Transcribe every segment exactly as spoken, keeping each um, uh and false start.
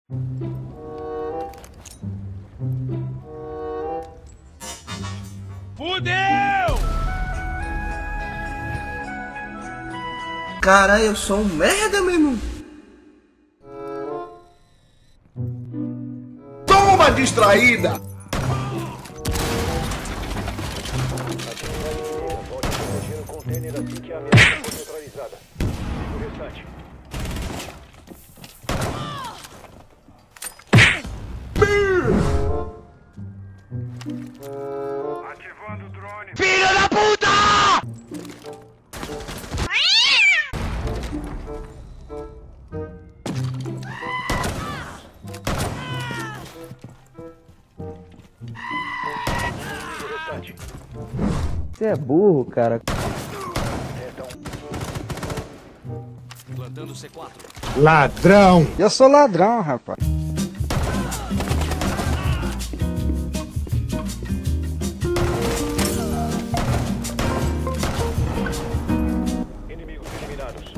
Fudeu! Caralho, eu sou um merda, meu irmão. Toma distraída! Ativando o drone. Filho da puta! Você é burro, cara. Plantando C quatro. Ladrão! Eu sou ladrão, rapaz. Inimigos eliminados.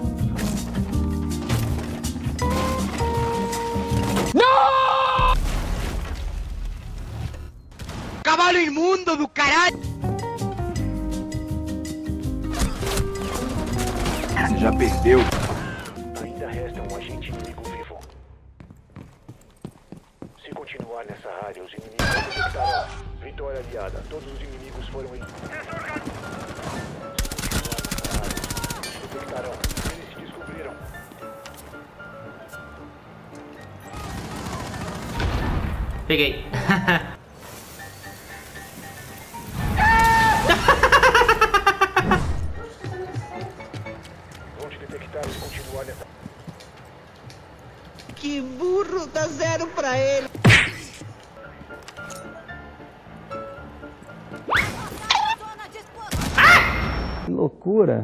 Não! Cavalo imundo do caralho! Você já perdeu. Ainda resta um agente inimigo vivo. Se continuar nessa área, os inimigos detectarão. Vitória aliada. Todos os inimigos foram eliminados. Detectarão. Eles se descobriram. Peguei. Vão te detectar e continuar nessa. Que burro, dá zero pra ele. Que loucura.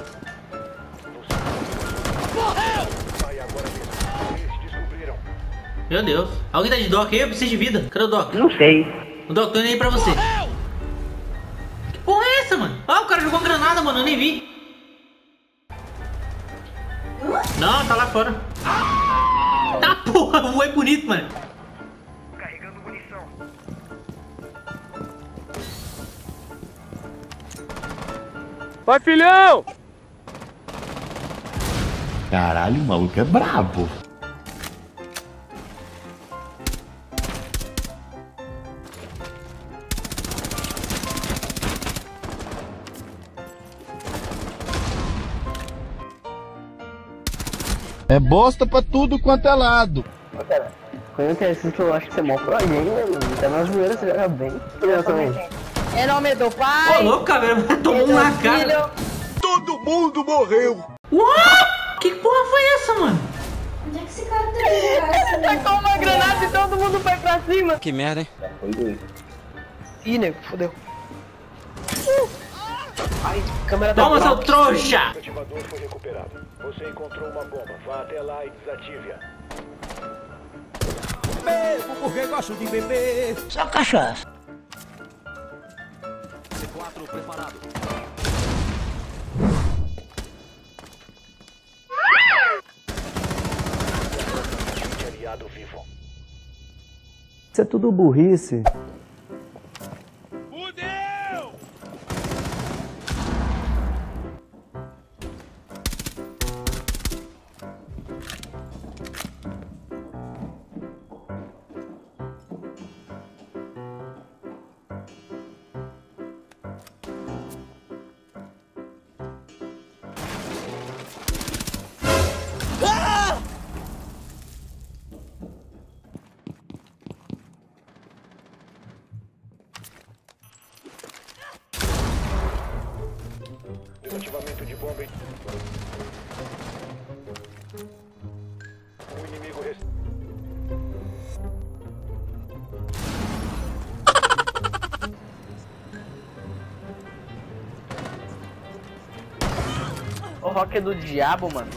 Sai agora mesmo. Eles se descobriram. Meu Deus. Alguém tá de Doc aí? Eu preciso de vida. Cadê o Doc? Não sei. O Doc, tô indo aí pra você. Que porra é essa, mano? Ah, o cara jogou granada, mano. Eu nem vi. Não, tá lá fora. Tá porra, o é bonito, mano. Carregando munição. Vai, filhão! Caralho, o maluco é brabo. É bosta pra tudo quanto é lado. Cara, quando tem esse eu acho que você morre pra alguém, né? Tá na zoeira, você joga bem. Eu também. Em nome do pai. Ô, louco, cara. Tomou um na cara. Todo mundo morreu. What? Que porra foi essa, mano? Onde é que esse cara tem? Tacou uma granada e todo mundo foi pra cima. Que merda, hein? Ih, nego, fodeu. Uh. Ai, câmera da Toma, seu trouxa! O ativador foi recuperado. Você encontrou uma bomba. Vá até lá e desative-a. Bebo porque gosto de beber. Só cachaça. C quatro preparado. Agente aliado vivo. Isso é tudo burrice. Fudeu! Desativamento de bomba. O inimigo rest... O rock é do diabo, mano.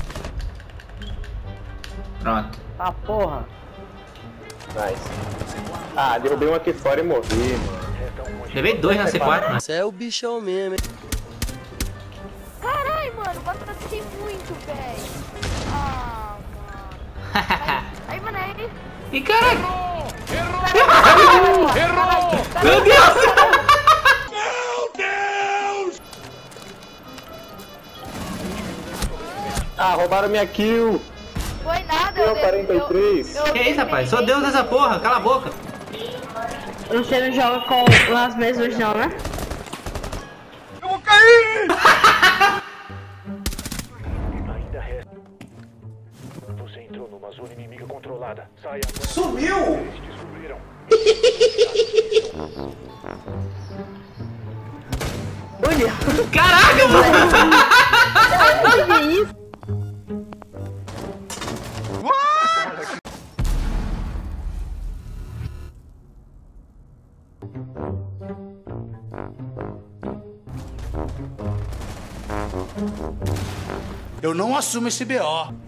Pronto. Ah, porra. Nice. Ah, derrubei um aqui fora e morri, mano. Levei dois na C quatro, mano. Você é o bichão mesmo, hein? Caralho, mano, batalhei muito, velho. Ah, mano. Aí, aí, mano, aí. Ih, caralho! Errou! Errou! Meu Deus! Meu Deus! Ah, roubaram minha kill. Foi nada, Eu, eu quarenta e três. eu- eu- Que isso, rapaz? Sou Deus dessa porra, cala a boca. Você não joga com as mesmas não, né? Eu vou cair! Ainda resta. Você entrou numa zona inimiga controlada. Saia agora. Sumiu! Eles descobriram. Caraca, mano! Eu não assumo esse B O